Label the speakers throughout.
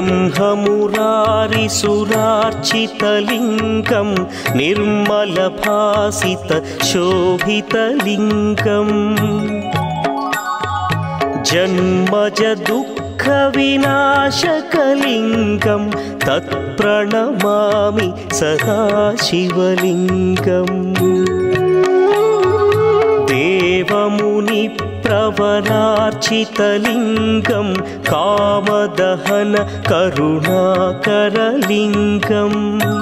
Speaker 1: ब्रह्ममुरारिसुरार्चितलिङ्गं निर्मलभासितशोभितलिङ्गम् जन्मजदुःखविनाशकलिङ्गं तत्प्रणमामि सदा शिवलिङ्गम् देवमुनिप्रवरार्चितलिङ्गं कामदहन करुणाकरलिङ्गम्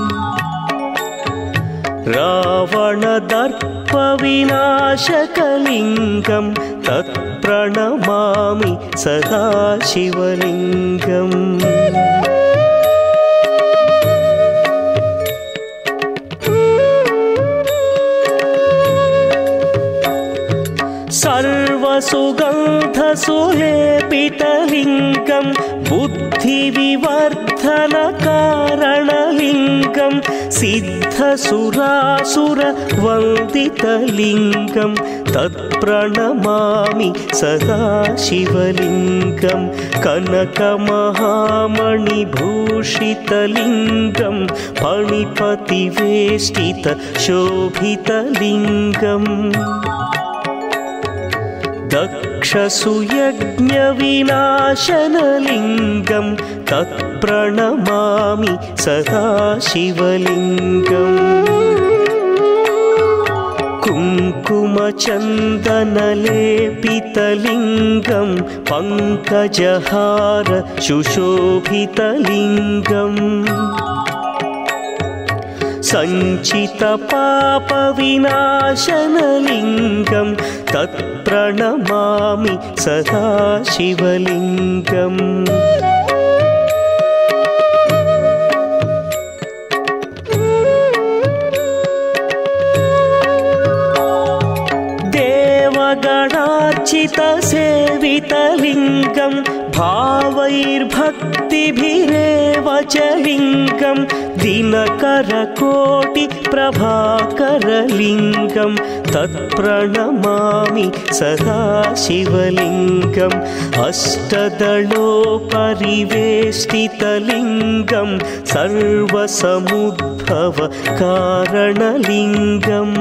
Speaker 1: रावणदर्पविनाशकलिङ्गं तत्प्रणमामि सदा शिवलिङ्गम् सर्वसुगन्धसुलेपितलिङ्गं बुद्धिविवर्धनकारणलिङ्गं सिद्धसुरासुरवन्दितलिङ्गं तत्प्रणमामि सदा शिवलिङ्गं कनकमहामणिभूषितलिङ्गं फणिपतिवेष्टितशोभितलिङ्गम् दक्षसुयज्ञविनाशनलिङ्गं तत्प्रणमामि सदा शिवलिङ्गम् कुङ्कुमचन्दनलेपितलिङ्गं पङ्कजहार सुशोभितलिङ्गम् सञ्चितपापविनाशनलिङ्गं तत्प्रणमामि सदा शिवलिङ्गम् देवगणार्चितसेवितलिङ्गं भावैर्भक्तिभिरेव च लिङ्गं दिनकरकोटिप्रभाकरलिङ्गं तत्प्रणमामि सदा शिवलिङ्गम् अष्टदलोपरिवेष्टितलिङ्गं सर्वसमुद्भवकारणलिङ्गम्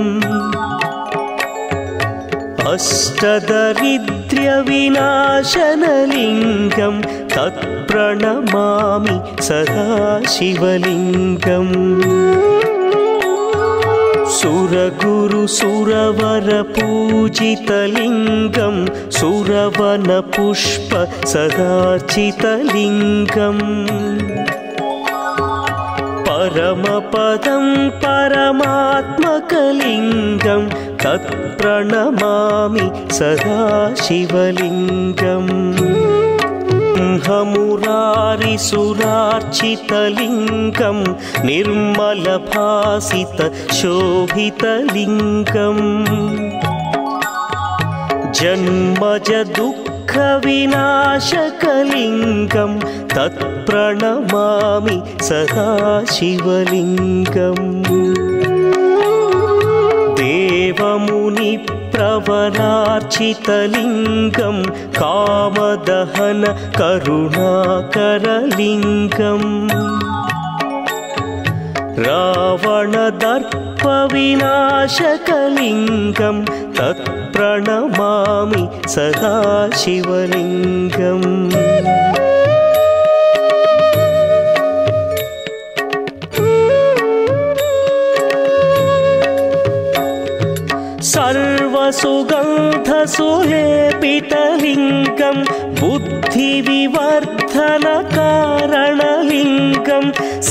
Speaker 1: अष्टदरिद्र्यविनाशनलिङ्गं तत्प्रणमामि सदा शिवलिङ्गम् सुरगुरुसुरवरपूजितलिङ्गं सुरवनपुष्प सदार्चितलिङ्गम् परमपदं परमात्मकलिङ्गं तत्प्रणमामि सदा शिवलिङ्गम् ब्रह्ममुरारिसुरार्चितलिङ्गं निर्मलभासितशोभितलिङ्गम् जन्मजदुःखविनाशकलिङ्गं तत्प्रणमामि सदा शिवलिङ्गम् देवमुनिप्रवरार्चितलिङ्गं कामदहन करुणाकरलिङ्गम् रावणदर्पविनाशकलिङ्गं तत्प्रणमामि सदा शिवलिङ्गम् सर्वसुगन्धसुलेपितलिङ्गं बुद्धिविवर्धनकारणलिङ्गं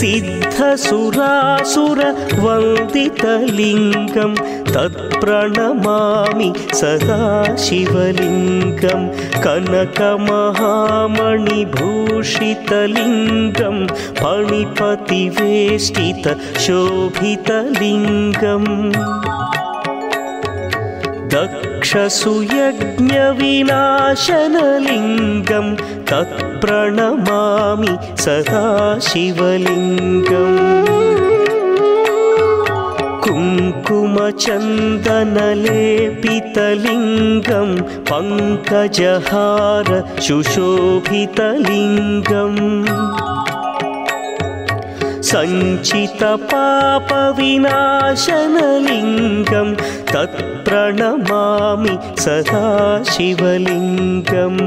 Speaker 1: सिद्धसुरासुरवन्दितलिङ्गं तत्प्रणमामि सदा शिवलिङ्गं कनकमहामणिभूषितलिङ्गं फणिपतिवेष्टितशोभितलिङ्गम् दक्षसुयज्ञविनाशनलिङ्गं तत्प्रणमामि सदा शिवलिङ्गम् कुङ्कुमचन्दनलेपितलिङ्गं पङ्कजहार सुशोभितलिङ्गम् सञ्चितपापविनाशनलिङ्गं तत्प्रणमामि सदा शिवलिङ्गम्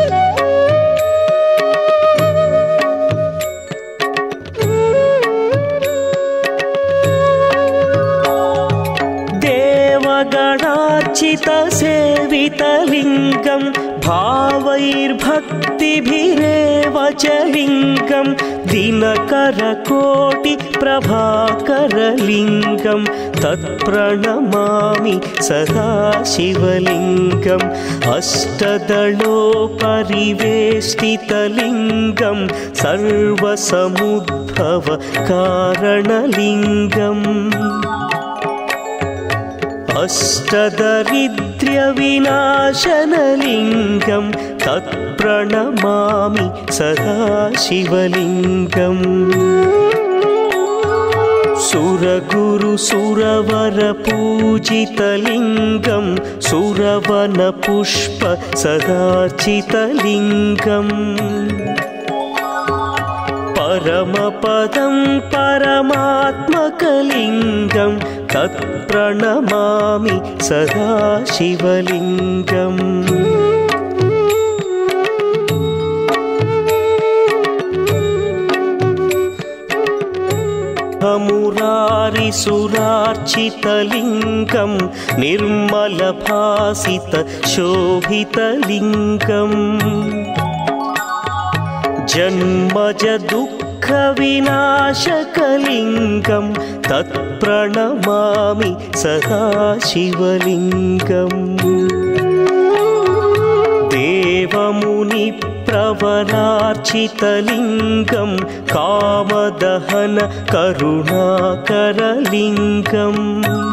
Speaker 1: देवगणार्चितसेवितलिङ्गं भावैर्भक्तिभिरेव च लिङ्गं दिनकरकोटिप्रभाकरलिङ्गं तत्प्रणमामि सदा शिवलिङ्गम् अष्टदलोपरिवेष्टितलिङ्गं सर्वसमुद्भवकारणलिङ्गम् अष्टदरिद्र्यविनाशनलिङ्गं तत्प्रणमामि सदा शिवलिङ्गम् सुरगुरुसुरवरपूजितलिङ्गं सुरवनपुष्प सदार्चितलिङ्गम् परमपदं परमात्मकलिङ्गं तत्प्रणमामि सदा शिवलिङ्गम् मुरारिसुरार्चितलिङ्गं निर्मलभासितशोभितलिङ्गम् जन्मजदुःखविनाशकलिङ्गं तत्प्रणमामि सदा शिवलिङ्गम् देवमुनिप्रवरार्चितलिङ्गं कामदहन करुणाकरलिङ्गम्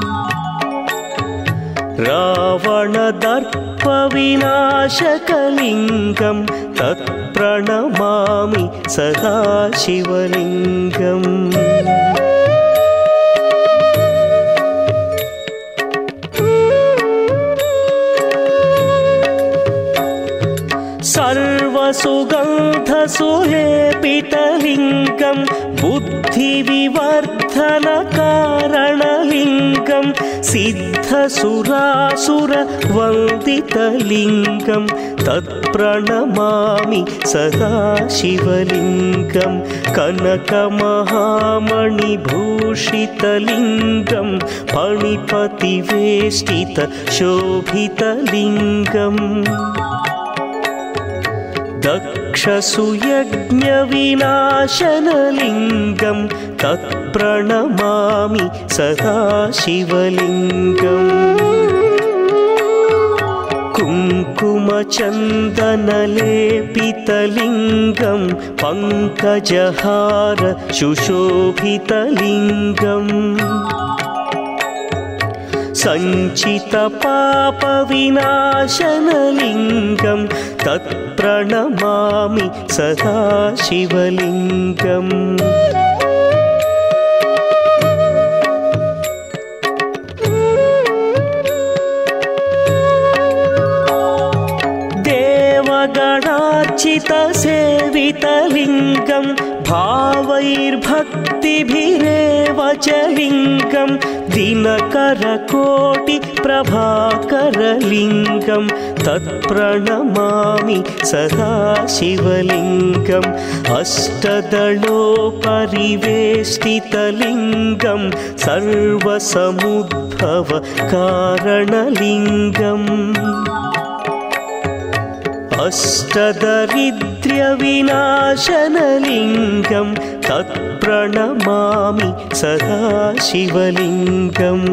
Speaker 1: रावणदर्पविनाशकलिङ्गं तत्प्रणमामि सदा शिवलिङ्गम् सर्वसुगन्धसुलेपितलिङ्गं बुद्धिविवर्धनकारणलिङ्गं सिद्धसुरासुरवन्दितलिङ्गं तत्प्रणमामि सदा शिवलिङ्गं कनकमहामणिभूषितलिङ्गं फणिपतिवेष्टितशोभितलिङ्गम् दक्षसुयज्ञविनाशनलिङ्गं तत्प्रणमामि सदा शिवलिङ्गम् कुङ्कुमचन्दनलेपितलिङ्गं पङ्कजहार सुशोभितलिङ्गम् सञ्चितपापविनाशनलिङ्गं तत्प्रणमामि सदा शिवलिङ्गम् देवगणार्चितसेवितलिङ्गं भावैर्भक्तिभिरेव च लिङ्गं दिनकरकोटिप्रभाकरलिङ्गं तत्प्रणमामि सदा शिवलिङ्गम् अष्टदलोपरिवेष्टितलिङ्गं सर्वसमुद्भवकारणलिङ्गम् अष्टदरिद्र्यविनाशनलिङ्गं तत्प्रणमामि सदा शिवलिङ्गम्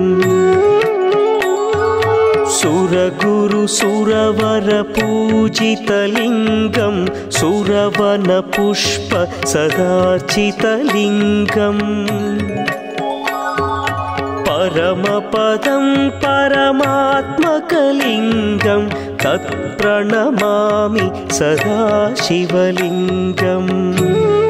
Speaker 1: सुरगुरुसुरवरपूजितलिङ्गं सुरवनपुष्प सदार्चितलिङ्गम् परमपदं परमात्मकलिङ्गं तत्प्रणमामि सदा शिवलिङ्गम्